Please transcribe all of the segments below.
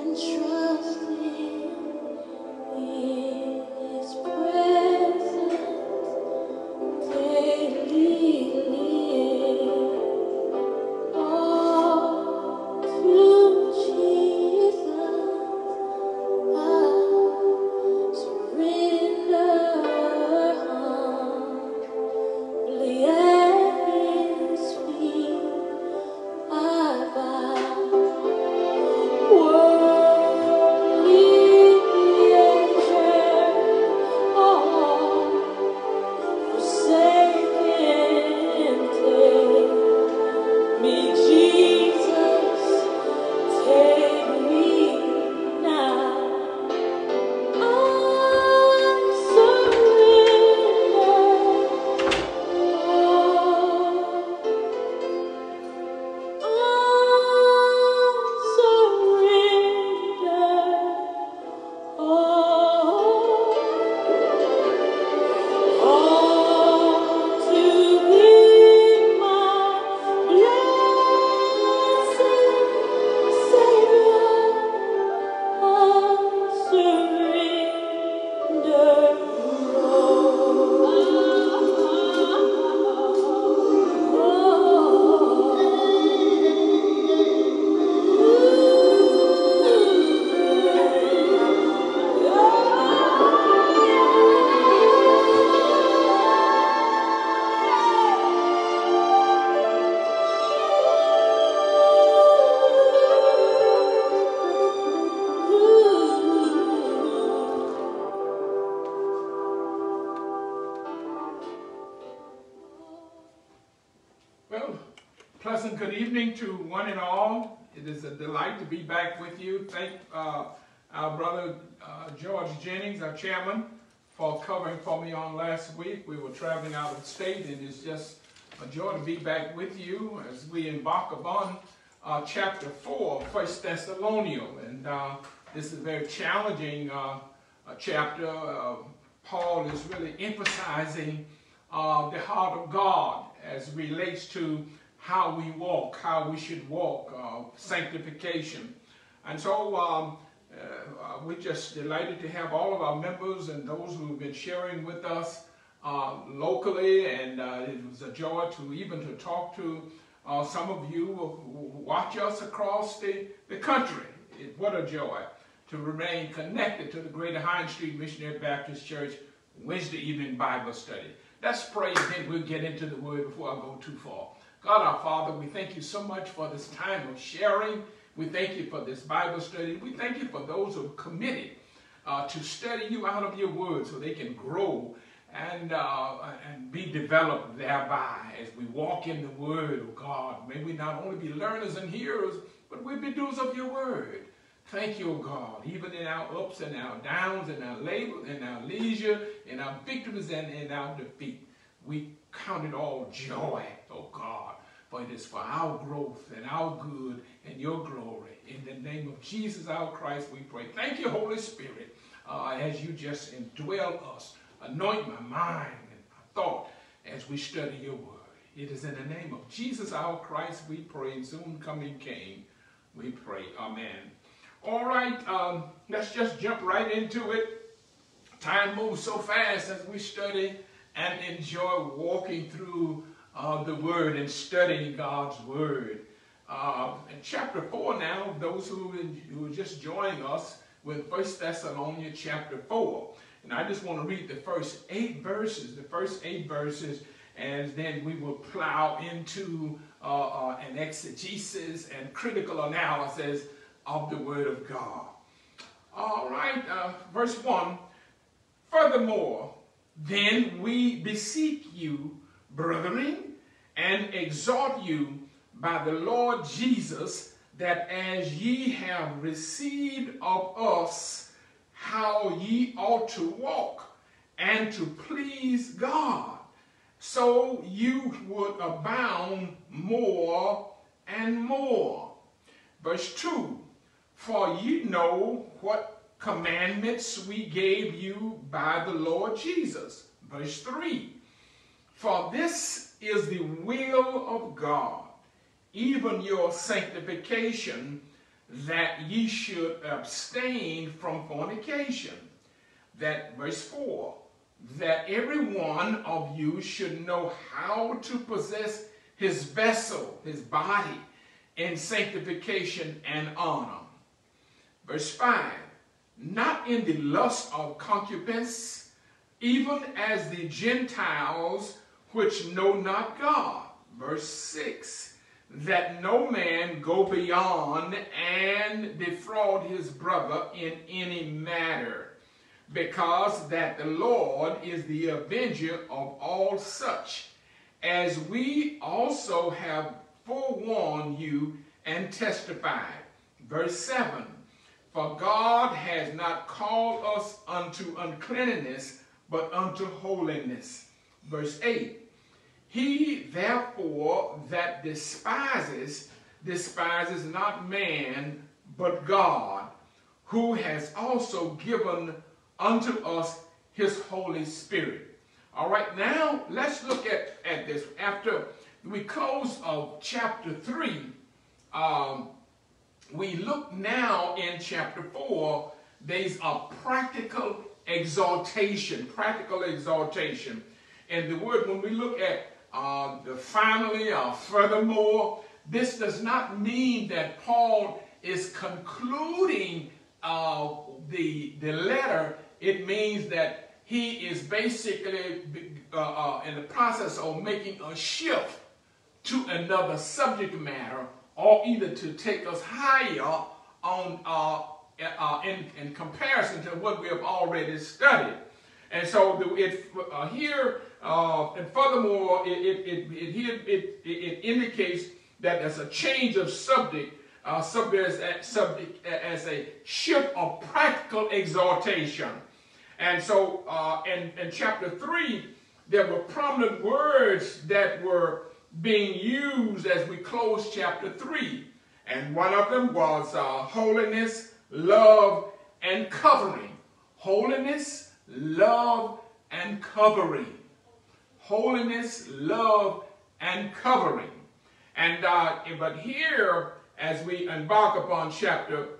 Pleasant good evening to one and all. It is a delight to be back with you. Thank our brother George Jennings, our chairman, for covering for me on last week. We were traveling out of state, and it's just a joy to be back with you as we embark upon chapter 4 of 1 Thessalonians. And this is a very challenging chapter. Paul is really emphasizing the heart of God as relates to how we walk, how we should walk, sanctification. And so we're just delighted to have all of our members and those who have been sharing with us locally, and it was a joy to even to talk to some of you who watch us across the country. What a joy to remain connected to the Greater Hines Street Missionary Baptist Church Wednesday evening Bible study. Let's pray, and then we'll get into the word before I go too far. God our Father, we thank you so much for this time of sharing. We thank you for this Bible study. We thank you for those who are committed to study you out of your word so they can grow and be developed thereby as we walk in the word of God. May we not only be learners and hearers, but we be doers of your word. Thank you, O God, even in our ups and our downs, in our labor, in our leisure, in our victories and in our defeat. We count it all joy, O God, for it is for our growth and our good and your glory. In the name of Jesus, our Christ, we pray. Thank you, Holy Spirit, as you just indwell us. Anoint my mind and my thought as we study your word. It is in the name of Jesus, our Christ, we pray. And soon coming King, we pray. Amen. All right, let's just jump right into it. Time moves so fast as we study and enjoy walking through the Word and studying God's Word. In chapter 4 now, those who are just joining us with 1 Thessalonians chapter 4. And I just want to read the first 8 verses, and then we will plow into an exegesis and critical analysis of the Word of God. All right, verse 1. Furthermore, then we beseech you, brethren, and exhort you by the Lord Jesus, that as ye have received of us how ye ought to walk and to please God, so you would abound more and more. Verse 2, for ye know what commandments we gave you by the Lord Jesus. Verse 3, for this is the will of God, even your sanctification, that ye should abstain from fornication. That verse 4, that every one of you should know how to possess his vessel, his body, in sanctification and honor. Verse 5, not in the lust of concubines, even as the Gentiles which know not God. Verse 6, that no man go beyond and defraud his brother in any matter, because that the Lord is the avenger of all such, as we also have forewarned you and testified. Verse 7, for God has not called us unto uncleanness, but unto holiness. Verse 8, he therefore that despises not man, but God, who has also given unto us his Holy Spirit. All right, now let's look at this. After we close of chapter 3, we look now in chapter 4. There's a practical exaltation. And the word, when we look at the finally or furthermore, this does not mean that Paul is concluding the letter. It means that he is basically in the process of making a shift to another subject matter, or either to take us higher on in comparison to what we have already studied. And so here, and furthermore, it indicates that there's a change of subject as a shift of practical exaltation. And so in chapter 3, there were prominent words that were being used as we close chapter 3. And one of them was holiness, love, and covering. Holiness, love, and covering. Holiness, love, and covering. And but here, as we embark upon chapter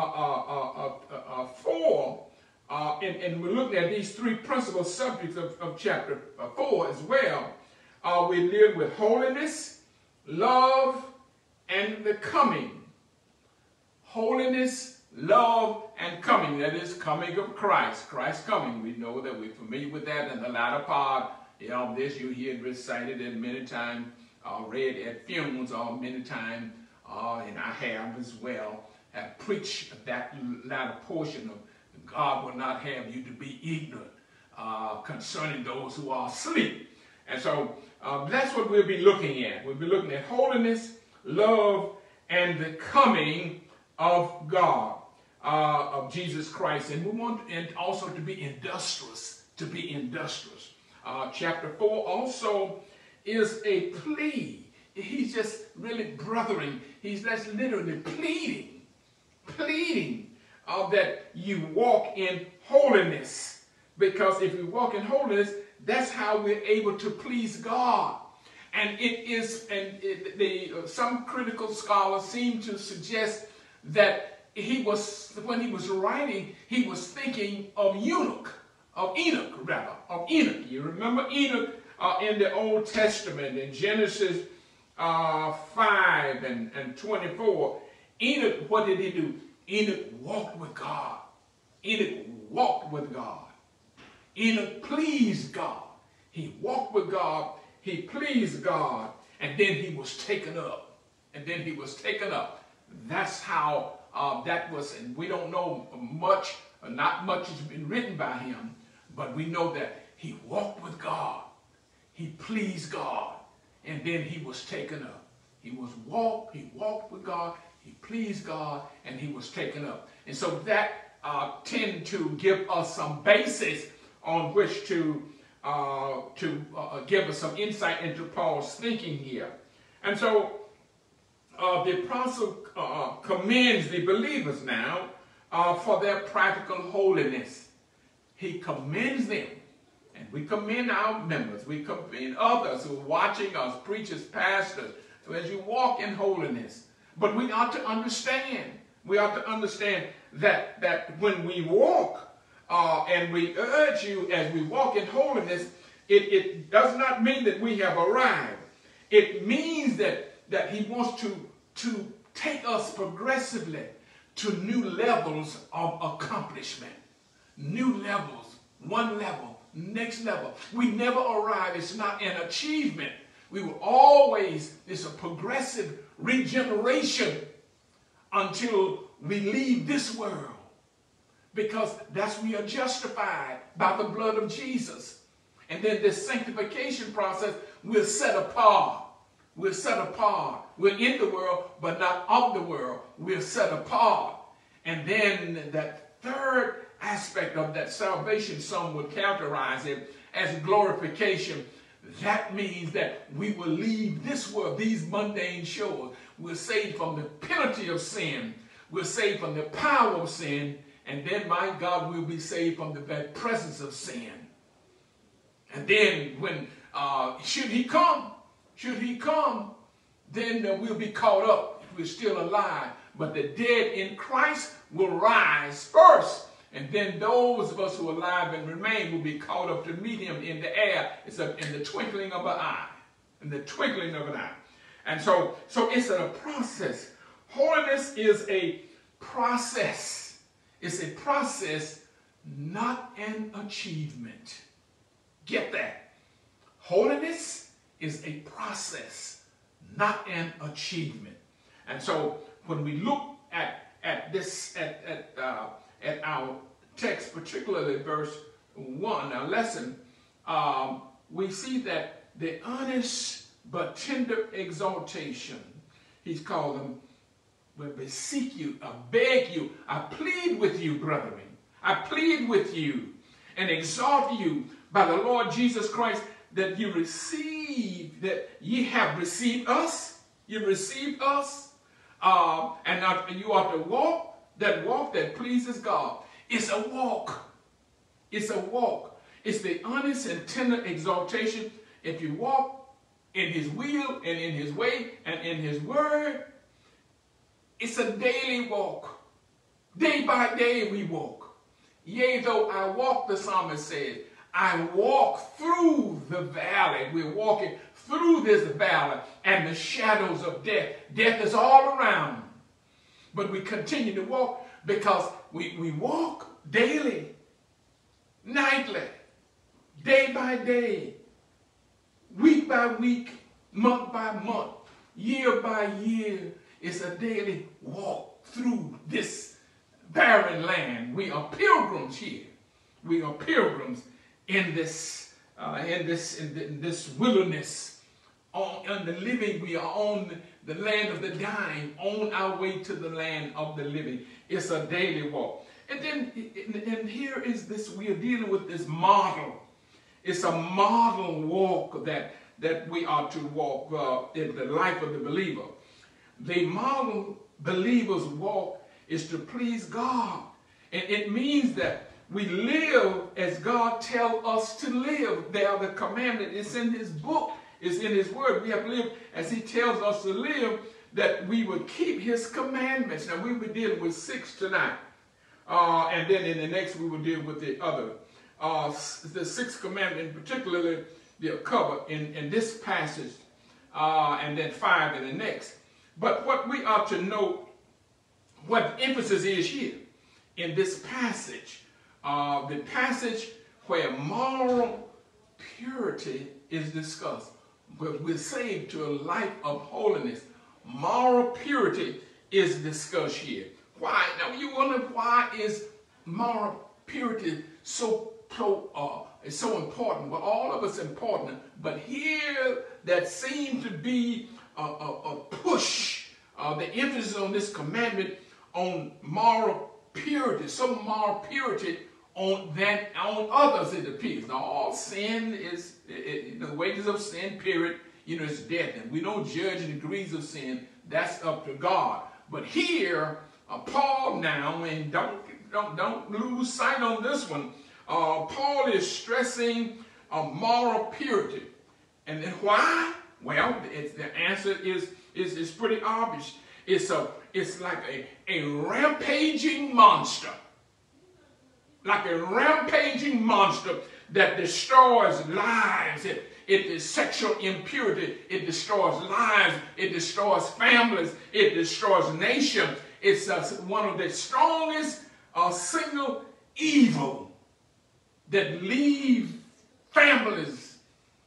4, and we're looking at these three principal subjects of chapter 4 as well, we're dealing with holiness, love, and the coming. Holiness, love, and coming. That is coming of Christ. Christ coming. We know that we're familiar with that in the latter part of this. You hear it recited at many times, read at funerals many times, and I have as well, have preached that latter portion of God will not have you to be ignorant concerning those who are asleep. And so that's what we'll be looking at. We'll be looking at holiness, love, and the coming of God, of Jesus Christ. And we want and also to be industrious, chapter 4 also is a plea. He's just really brothering. He's just literally pleading that you walk in holiness. Because if we walk in holiness, that's how we're able to please God. And it is, and some critical scholars seem to suggest that when he was writing, he was thinking of Enoch. You remember Enoch in the Old Testament in Genesis 5 and 24. Enoch, what did he do? Enoch walked with God. Enoch pleased God. He walked with God. He pleased God. And then he was taken up. That's how that was. And we don't know much, not much has been written by him. But we know that he walked with God. He pleased God. And then he was taken up. He walked with God. He pleased God, and he was taken up. And so that tend to give us some basis on which to give us some insight into Paul's thinking here. And so the apostle commends the believers now for their practical holiness. He commends them. And we commend our members. We commend others who are watching us, preachers, pastors, as you walk in holiness. But we ought to understand We ought to understand that when we walk, and we urge you as we walk in holiness, it does not mean that we have arrived. It means that he wants to take us progressively to new levels of accomplishment. New levels, one level, next level. We never arrive. It's not an achievement. We will always, it's a progressive regeneration until we leave this world. Because that's we are justified by the blood of Jesus. And then this sanctification process, we're set apart. We're set apart. We're in the world, but not of the world. We're set apart. And then that third aspect of that salvation, some would characterize it as glorification. That means that we will leave this world, these mundane shores. We're saved from the penalty of sin. We're saved from the power of sin. And then, my God, we'll be saved from the very presence of sin. And then when, should he come, then we'll be caught up if we're still alive. But the dead in Christ will rise first. And then those of us who are alive and remain will be caught up to meet him in the air. It's in the twinkling of an eye. In the twinkling of an eye. And so it's a process. Holiness is a process. It's a process, not an achievement. Get that? Holiness is a process, not an achievement. And so when we look at our text, particularly verse 1, our lesson, we see that the honest but tender exaltation, he's called them, will beseech you, I beg you, I plead with you, brethren. I plead with you and exhort you by the Lord Jesus Christ that you receive, that ye have received us. You received us. And you ought to walk that pleases God. It's a walk. It's a walk. It's the honest and tender exaltation. If you walk in his will and in his way and in his word, it's a daily walk. Day by day we walk. Yea, though I walk, the psalmist said, I walk through the valley. We're walking through this valley and the shadows of death. Death is all around. But we continue to walk because we walk daily, nightly, day by day, week by week, month by month, year by year. It's a daily walk through this barren land. We are pilgrims here. We are pilgrims in this wilderness. On the living, we are on the land of the dying, on our way to the land of the living. It's a daily walk. And then, and here is this, we are dealing with this model. It's a model walk that we are to walk in the life of the believer. The model believer's walk is to please God. And it means that we live as God tells us to live. They are the commandment. It's in his book. It's in his word. We have lived as he tells us to live, that we would keep his commandments. Now, we will deal with 6 tonight. And then in the next, we will deal with the other. The 6th commandment, particularly, they'll cover in this passage, and then 5 in the next. But what we ought to know, what emphasis is here in this passage, the passage where moral purity is discussed. But we're saved to a life of holiness. Moral purity is discussed here. Why? Now you wonder, why is moral purity so important? Well, all of us important, but here that seems to be a push, the emphasis on this commandment on moral purity, some moral purity on others, it appears. Now, all sin is, the wages of sin, period, is death. And we don't judge the degrees of sin. That's up to God. But here, Paul now, and don't lose sight on this one, Paul is stressing moral purity. And then why? Well, the answer is pretty obvious. It's like a rampaging monster. Like a rampaging monster that destroys lives. It is sexual impurity. It destroys lives. It destroys families. It destroys nations. It's one of the strongest single evil that leave families,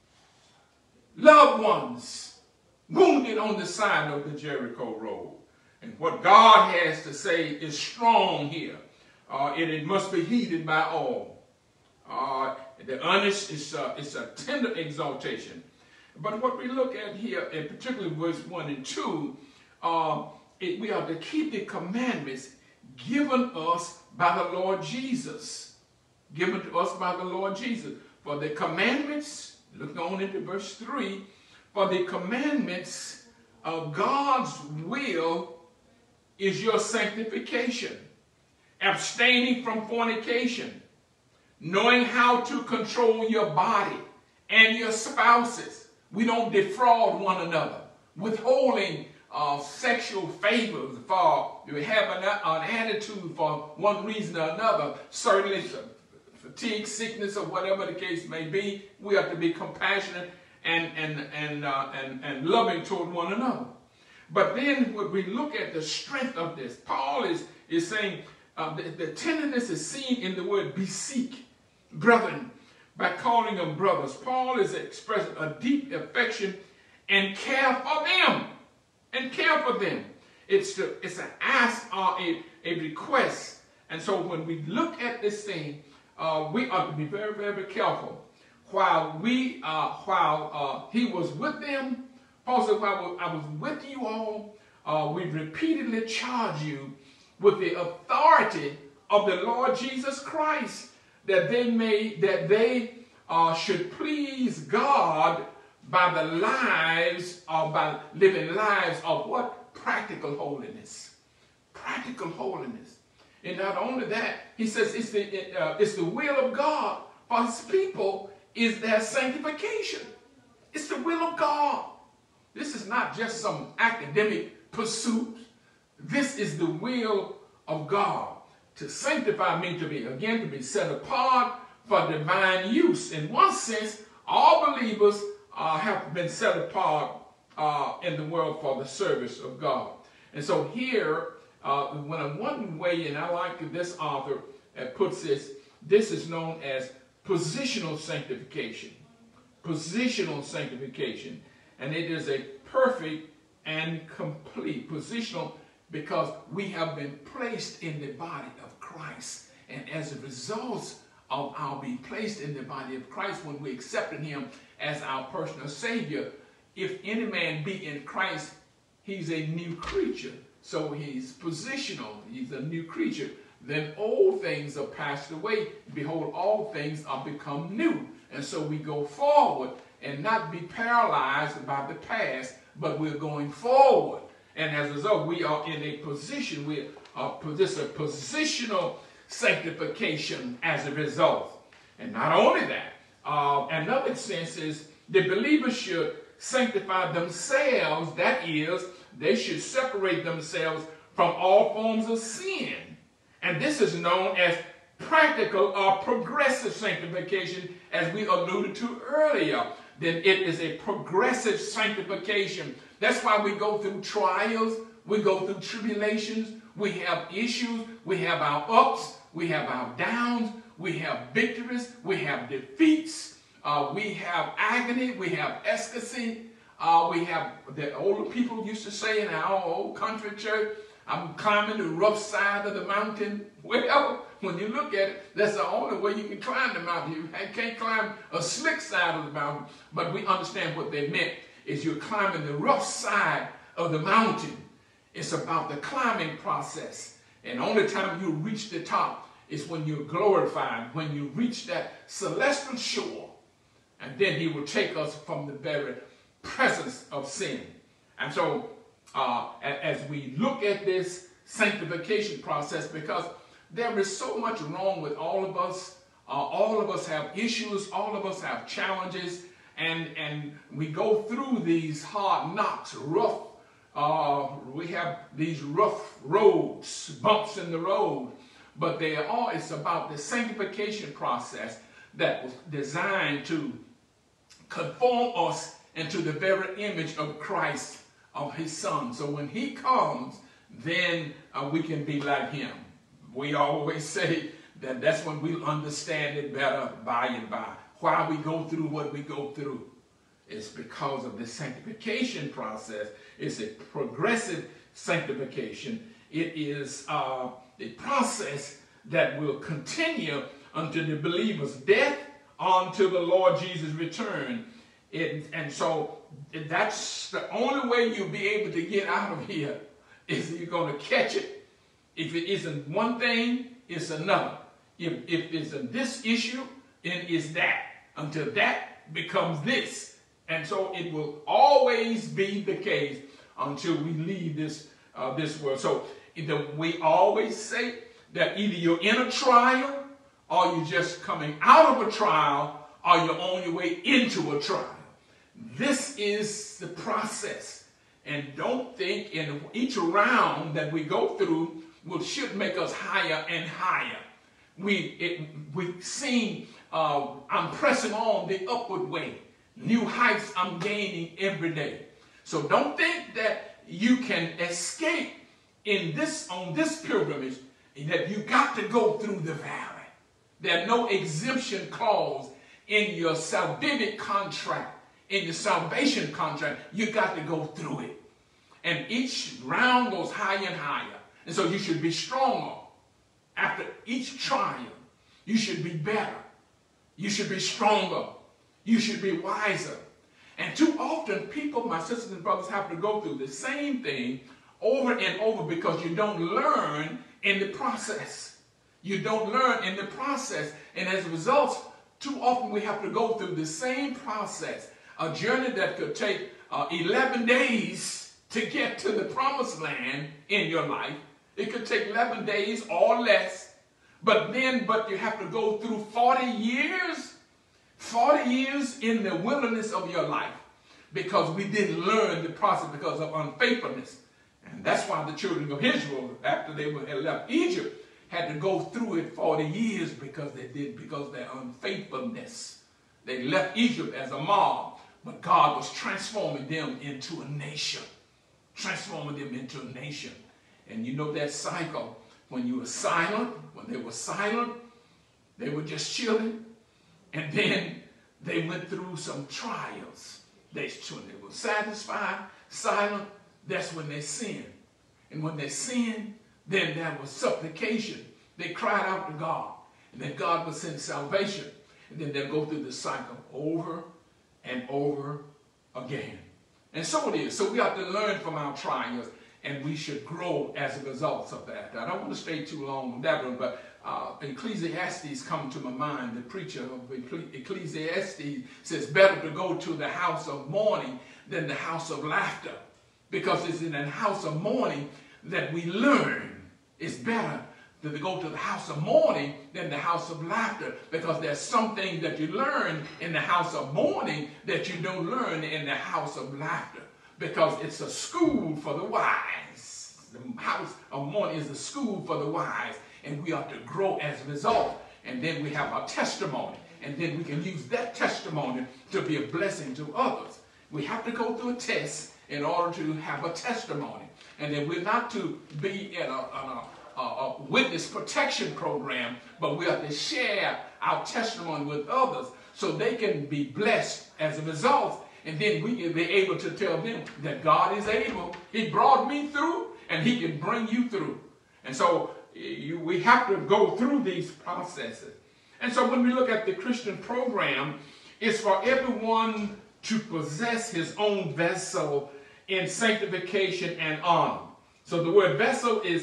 loved ones, wounded on the side of the Jericho road. And what God has to say is strong here. And it must be heeded by all. The honest is a tender exaltation. But what we look at here, in particularly verse 1 and 2, we are to keep the commandments given us by the Lord Jesus. Given to us by the Lord Jesus. For the commandments, look on into verse 3, for the commandments of God's will is your sanctification, abstaining from fornication, knowing how to control your body and your spouses. We don't defraud one another, withholding sexual favors for we have an attitude for one reason or another, certainly fatigue, sickness, or whatever the case may be. We have to be compassionate and loving toward one another. But then when we look at the strength of this, Paul is saying the tenderness is seen in the word beseech, brethren, by calling them brothers. Paul is expressing a deep affection and care for them. And care for them. It's an ask or a request. And so when we look at this thing, we ought to be very, very careful. While he was with them, Paul said, while I was with you all, we repeatedly charge you with the authority of the Lord Jesus Christ, that they should please God by the lives, or by living lives of what? Practical holiness. Practical holiness. And not only that, he says it's the will of God for his people is their sanctification. It's the will of God. This is not just some academic pursuit. This is the will of God. To sanctify means to be set apart for divine use. In one sense, all believers have been set apart in the world for the service of God. And so here, one way, and I like this author puts this is known as positional sanctification. Positional sanctification. And it is a perfect and complete positional, because we have been placed in the body of Christ. And as a result of our being placed in the body of Christ, when we accepted him as our personal Savior, if any man be in Christ, he's a new creature. So he's positional. He's a new creature. Then old things are passed away. Behold, all things are become new. And so we go forward and not be paralyzed by the past, but we're going forward. And as a result, we are in a position, this is a positional sanctification as a result. And not only that, another sense is the believers should sanctify themselves. That is, they should separate themselves from all forms of sin. And this is known as practical or progressive sanctification, as we alluded to earlier. Then it is a progressive sanctification. That's why we go through trials, we go through tribulations, we have issues, we have our ups, we have our downs, we have victories, we have defeats, we have agony, we have ecstasy, we have, the older people used to say in our old country church, I'm climbing the rough side of the mountain. Well, when you look at it, that's the only way you can climb the mountain. You can't climb a slick side of the mountain, but we understand what they meant is you're climbing the rough side of the mountain. It's about the climbing process. And only time you reach the top is when you're glorified, when you reach that celestial shore. And then he will take us from the very presence of sin. And so, as we look at this sanctification process, because there is so much wrong with all of us have issues, all of us have challenges, and we go through these hard knocks, rough we have these rough roads, bumps in the road, but it's about the sanctification process that was designed to conform us into the very image of Christ, of his son. So when he comes, then we can be like him. We always say that that's when we'll understand it better by and by. Why we go through what we go through. It's because of the sanctification process. It's a progressive sanctification. It is a process that will continue until the believer's death, until the Lord Jesus' return. And so that's the only way you'll be able to get out of here, is you're going to catch it. If it isn't one thing, it's another. If it's this issue, then it's that, until that becomes this. And so it will always be the case until we leave this world. So we always say that either you're in a trial, or you're just coming out of a trial, or you're on your way into a trial. This is the process. And don't think in each round that we go through should make us higher and higher. We sing, I'm pressing on the upward way. New heights I'm gaining every day. So don't think that you can escape on this pilgrimage, that you got to go through the valley. There's no exemption clause in your salvific contract, in your salvation contract. You got to go through it. And each round goes higher and higher. And so you should be stronger. After each trial, you should be better. You should be stronger. You should be wiser. And too often, people, my sisters and brothers, have to go through the same thing over and over because you don't learn in the process. You don't learn in the process. And as a result, too often we have to go through the same process. A journey that could take 11 days to get to the promised land in your life. It could take 11 days or less. But you have to go through 40 years. 40 years in the wilderness of your life, because we didn't learn the process because of unfaithfulness. And that's why the children of Israel, after they had left Egypt, had to go through it 40 years because of their unfaithfulness. They left Egypt as a mob, but God was transforming them into a nation. Transforming them into a nation. And you know that cycle. When you were silent, when they were silent, they were just chilling. And then they went through some trials. They were satisfied, silent. That's when they sinned. And when they sinned, then there was supplication. They cried out to God. And then God would send salvation. And then they'll go through the cycle over and over again. And so it is. So we have to learn from our trials. And we should grow as a result of that. I don't want to stay too long on that one, but Ecclesiastes come to my mind. The preacher of Ecclesiastes says, better to go to the house of mourning than the house of laughter. Because it's in the house of mourning that we learn. It's better to go to the house of mourning than the house of laughter. Because there's something that you learn in the house of mourning that you don't learn in the house of laughter. Because it's a school for the wise. The house of mourning is a school for the wise. And we ought to grow as a result. And then we have our testimony. And then we can use that testimony to be a blessing to others. We have to go through a test in order to have a testimony. And then we're not to be in a witness protection program, but we have to share our testimony with others so they can be blessed as a result. And then we can be able to tell them that God is able. He brought me through, and he can bring you through. And so we have to go through these processes. And so when we look at the Christian program, it's for everyone to possess his own vessel in sanctification and honor. So the word vessel is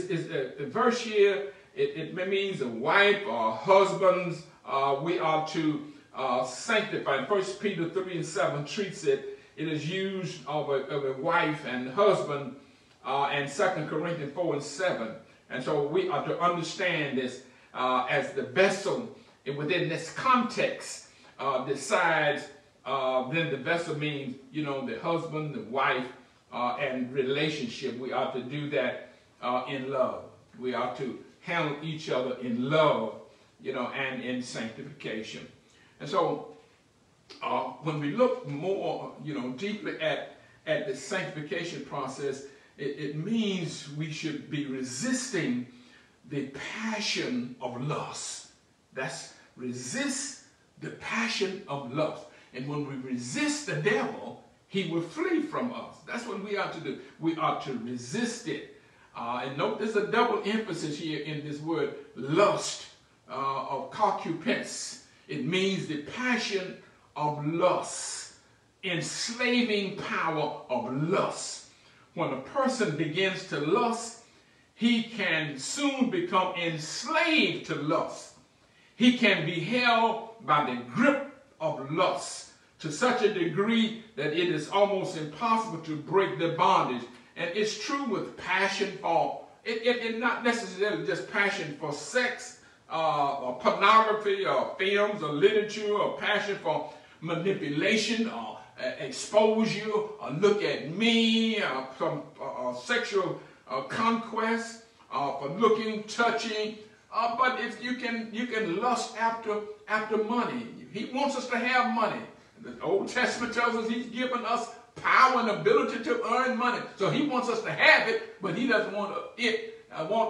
a verse here. It means a wife or husbands. We are to sanctify. 1 Peter 3:7 treats it. It is used of a wife and husband, and 2 Corinthians 4:7. And so we are to understand this as the vessel within this context decides. Then the vessel means, the husband, the wife, and relationship. We ought to do that in love. We ought to handle each other in love, and in sanctification. And so when we look more, deeply at the sanctification process, it means we should be resisting the passion of lust. That's resist the passion of lust. And when we resist the devil, he will flee from us. That's what we ought to do. We ought to resist it. And note there's a double emphasis here in this word lust, of concupiscence. It means the passion of lust, enslaving power of lust. When a person begins to lust, he can soon become enslaved to lust. He can be held by the grip of lust to such a degree that it is almost impossible to break the bondage. And it's true with passion for, it not necessarily just passion for sex, or pornography, or films, or literature, or passion for manipulation, or exposure, or look at me, some sexual conquest, for looking, touching. But if you can lust after money. He wants us to have money. The Old Testament tells us he's given us power and ability to earn money. So he wants us to have it, but he doesn't want it.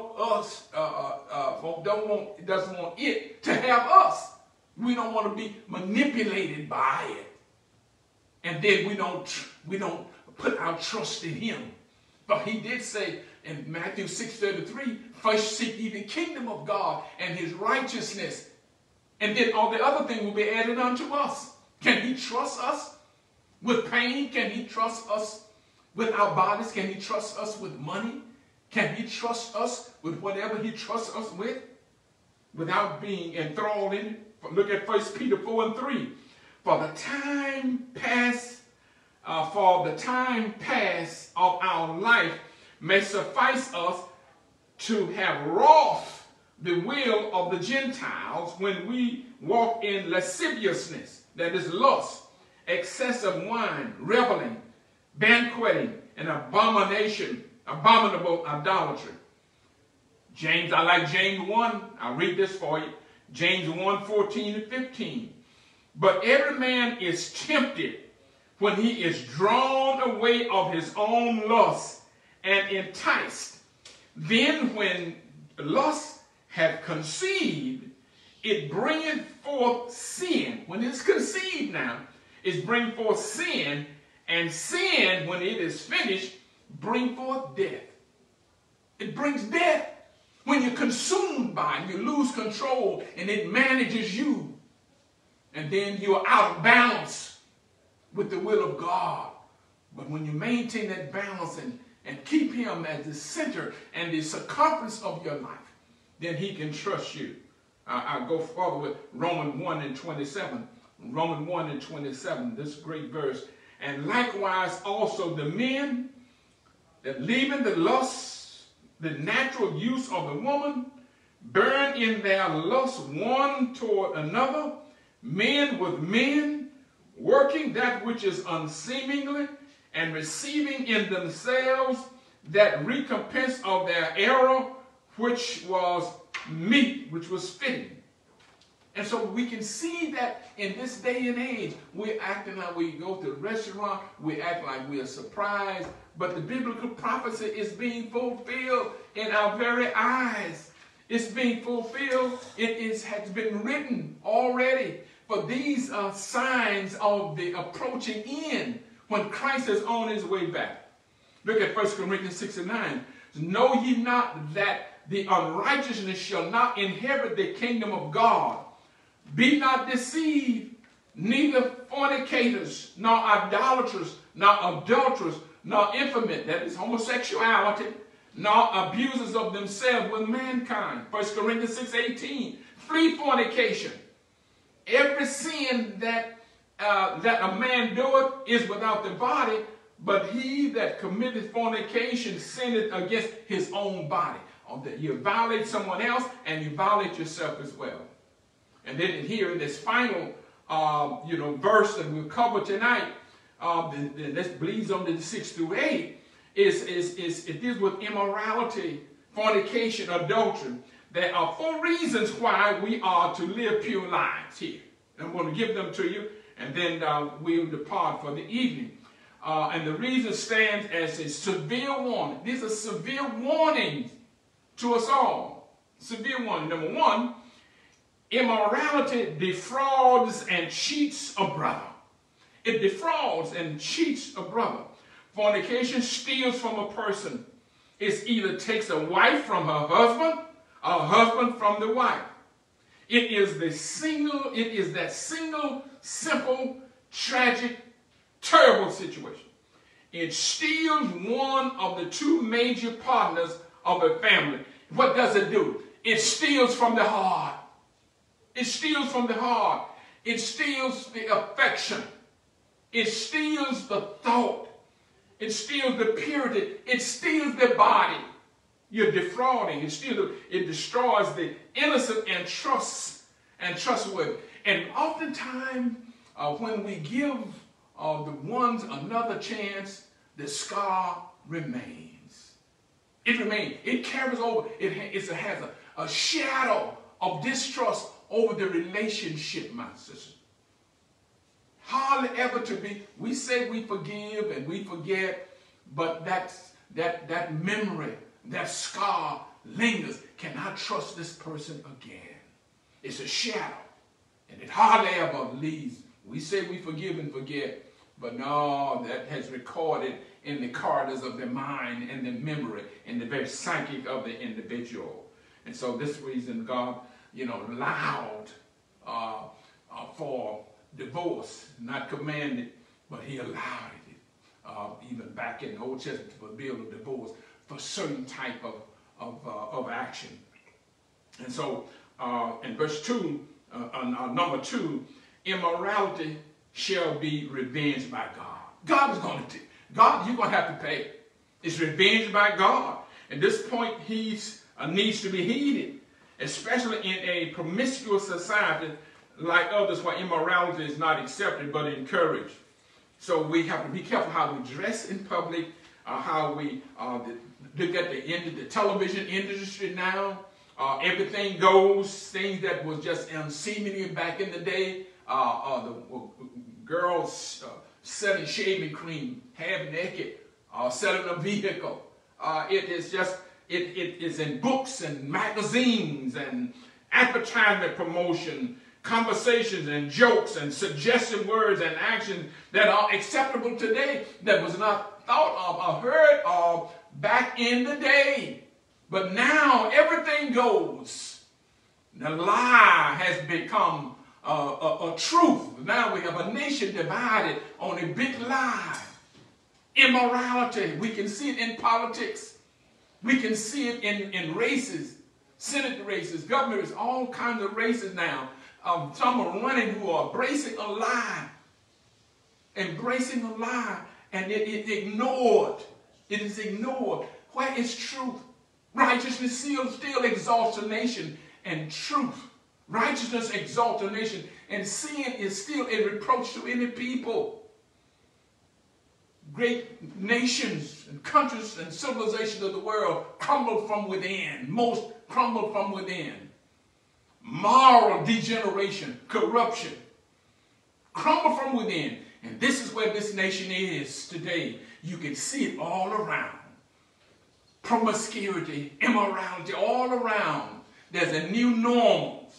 Doesn't want it to have us. We don't want to be manipulated by it. And then we don't put our trust in him. But he did say in Matthew 6:33, first seek ye the kingdom of God and his righteousness, and then all the other things will be added unto us. Can he trust us with pain? Can he trust us with our bodies? Can he trust us with money? Can he trust us with whatever he trusts us with without being enthralled in it? Look at 1 Peter 4:3. For the time past of our life may suffice us to have wrought the will of the Gentiles when we walk in lasciviousness, that is lust, excessive wine, reveling, banqueting, and abominable idolatry. James, I like James 1. I'll read this for you. James 1:14-15. But every man is tempted when he is drawn away of his own lust and enticed. Then when lust hath conceived, it bringeth forth sin. When it's conceived now, it brings forth sin. And sin, when it is finished, bring forth death. It brings death. When you're consumed by it, you lose control and it manages you. And then you're out of balance with the will of God. But when you maintain that balance and keep him as the center and the circumference of your life, then he can trust you. I'll go further with Romans 1:27. Romans 1:27, this great verse. And likewise also the men that leaving the lust, the natural use of the woman, burn in their lust one toward another, men with men, working that which is unseemly, and receiving in themselves that recompense of their error, which was meet, which was fitting. And so we can see that in this day and age, we're acting like we go to a restaurant, we act like we are surprised, but the biblical prophecy is being fulfilled in our very eyes. It's being fulfilled. It has been written already. For these are signs of the approaching end when Christ is on his way back. Look at 1 Corinthians 6:9. Know ye not that the unrighteousness shall not inherit the kingdom of God? Be not deceived, neither fornicators, nor idolaters, nor adulterers, nor infamous, that is homosexuality, nor abusers of themselves with mankind. 1 Corinthians 6:18. Flee fornication. Every sin that a man doeth is without the body, but he that committeth fornication sinneth against his own body. You violate someone else and you violate yourself as well. And then here in this final verse that we'll cover tonight, that bleeds on to the 6 through 8, it deals with immorality, fornication, adultery. There are 4 reasons why we are to live pure lives here. I'm going to give them to you, and then we'll depart for the evening. And the reason stands as a severe warning. These are severe warnings to us all. Severe warning. Number 1, immorality defrauds and cheats a brother. It defrauds and cheats a brother. Fornication steals from a person. It either takes a wife from her husband, or a husband from the wife. It is that single, simple, tragic, terrible situation. It steals one of the 2 major partners of a family. What does it do? It steals from the heart. It steals from the heart. It steals the affection. It steals the thought. It steals the purity. It steals the body. You're defrauding. It destroys the innocent and trustworthy. And oftentimes, when we give the ones another chance, the scar remains. It remains. It carries over. It has a shadow of distrust over the relationship, my sister. Hardly ever to be. We say we forgive and we forget, but that memory, that scar lingers. Can I trust this person again? It's a shadow, and it hardly ever leaves. We say we forgive and forget, but no, that has recorded in the corridors of the mind and the memory and the very psychic of the individual. And so this reason God, allowed for divorce, not commanded, but he allowed it. Even back in the Old Testament, for bill of divorce for certain type of action. And so in verse 2, number 2, immorality shall be revenged by God. God is going to, God, you're going to have to pay. It's revenged by God. At this point, he needs to be heeded, especially in a promiscuous society like others where immorality is not accepted but encouraged. So we have to be careful how we dress in public, how we look at the television industry now. Everything goes, things that was just unseemly back in the day. The girls selling shaving cream, half naked, selling a vehicle. It is in books and magazines and advertisement promotion, conversations and jokes and suggestive words and actions that are acceptable today that was not thought of or heard of back in the day. But now everything goes. The lie has become a truth. Now we have a nation divided on a big lie. Immorality, we can see it in politics. We can see it in races, Senate races, government races, all kinds of races now. Some are running who are embracing a lie. Embracing a lie. And it is ignored. It is ignored. Where is truth? Righteousness still exalts a nation, and truth. Righteousness exalts a nation, and sin is still a reproach to any people. Great nations and countries and civilizations of the world crumble from within. Most crumble from within. Moral degeneration, corruption, crumble from within. And this is where this nation is today. You can see it all around. Promiscuity, immorality, all around. There's a new normal.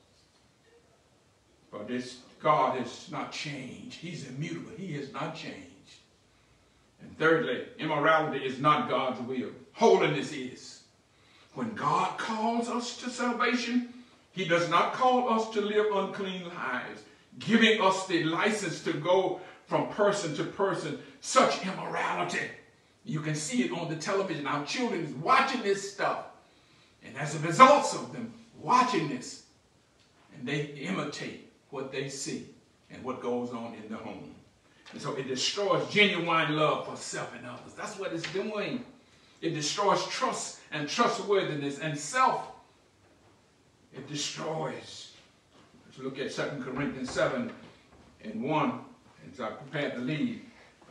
But this God has not changed. He's immutable. He has not changed. And thirdly, immorality is not God's will. Holiness is. When God calls us to salvation, he does not call us to live unclean lives, giving us the license to go from person to person, such immorality. You can see it on the television. Our children is watching this stuff. And as a result of them watching this, and they imitate what they see and what goes on in the home. And so it destroys genuine love for self and others. That's what it's doing. It destroys trust and trustworthiness and self. It destroys. Let's look at 2 Corinthians 7:1 as I prepare to leave.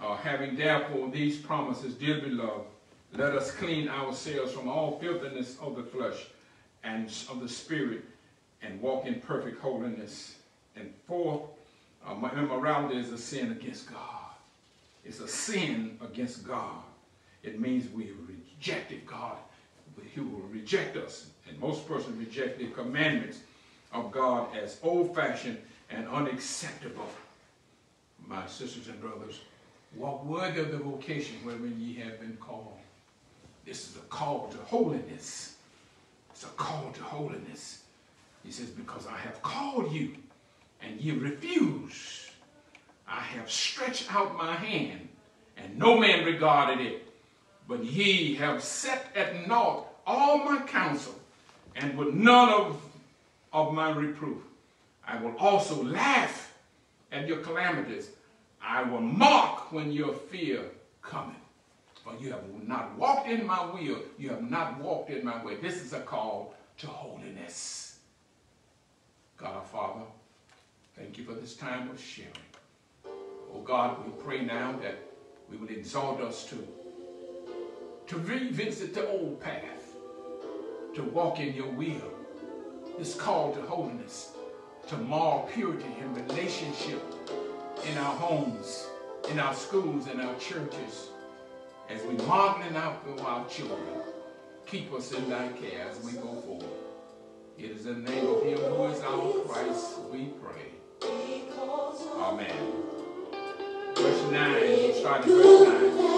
Having therefore these promises, dear beloved, let us clean ourselves from all filthiness of the flesh and of the spirit, and walk in perfect holiness. And fourth, immorality is a sin against God. It's a sin against God. It means we rejected God. He will reject us. And most persons reject the commandments of God as old-fashioned and unacceptable. My sisters and brothers, walk worthy of the vocation wherein ye have been called. This is a call to holiness. It's a call to holiness. He says, because I have called you, and ye refuse. I have stretched out my hand, and no man regarded it. But ye have set at naught all my counsel, and with none of my reproof. I will also laugh at your calamities. I will mock when your fear cometh. For you have not walked in my will. You have not walked in my way. This is a call to holiness. God our Father, thank you for this time of sharing. Oh God, we pray now that we will exalt us to revisit the old path, to walk in your will. This call to holiness, to moral purity and relationship in our homes, in our schools, in our churches, as we modeling out for our children. Keep us in thy care as we go forward. It is in the name of him who is our Christ we pray. Amen. Verse 9, we'll start in verse 9.